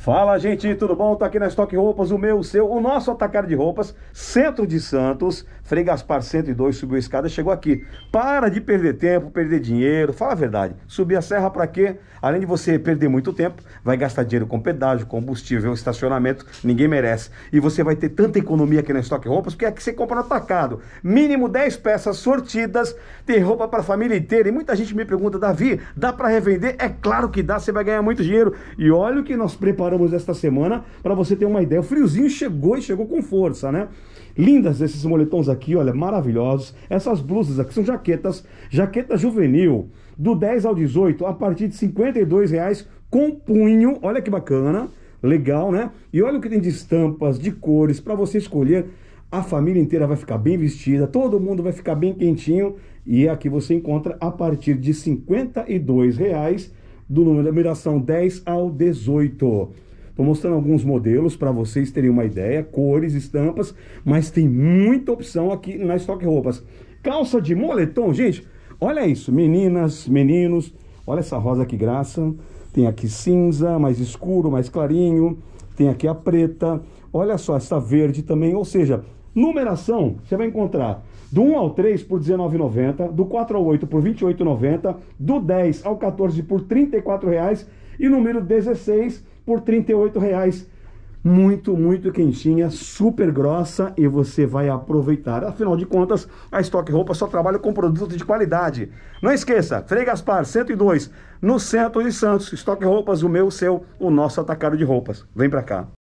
Fala, gente, tudo bom? Tá aqui na Estoque Roupas, o meu, o seu, o nosso atacado de roupas, centro de Santos, Frei Gaspar 102, subiu a escada, chegou aqui. Para de perder tempo, perder dinheiro, fala a verdade. Subir a serra pra quê? Além de você perder muito tempo, vai gastar dinheiro com pedágio, combustível, estacionamento, ninguém merece. E você vai ter tanta economia aqui na Estoque Roupas, porque aqui você compra no atacado. Mínimo 10 peças sortidas, tem roupa pra família inteira. E muita gente me pergunta, Davi, dá pra revender? É claro que dá, você vai ganhar muito dinheiro. E olha o que nós preparamos esta semana para você ter uma ideia. O friozinho chegou e chegou com força, né? Lindas esses moletons aqui, olha, maravilhosos. Essas blusas aqui são jaquetas, jaqueta juvenil, do 10 ao 18, a partir de R$52 com punho. Olha que bacana, legal, né? E olha o que tem de estampas, de cores, para você escolher. A família inteira vai ficar bem vestida, todo mundo vai ficar bem quentinho. E aqui você encontra a partir de R$52, do número da numeração 10 ao 18. Estou mostrando alguns modelos para vocês terem uma ideia, cores, estampas, mas tem muita opção aqui na Estoque Roupas. Calça de moletom, gente, olha isso, meninas, meninos, olha essa rosa que graça. Tem aqui cinza, mais escuro, mais clarinho, tem aqui a preta, olha só essa verde também, ou seja, numeração, você vai encontrar do 1 ao 3 por R$19,90, do 4 ao 8 por R$28,90, do 10 ao 14 por R$34 e número 16 por R$38. Muito, muito quentinha, super grossa e você vai aproveitar. Afinal de contas, a Estoque Roupas só trabalha com produtos de qualidade. Não esqueça, Frei Gaspar 102, no centro de Santos. Estoque Roupas, o meu, o seu, o nosso atacado de roupas. Vem pra cá.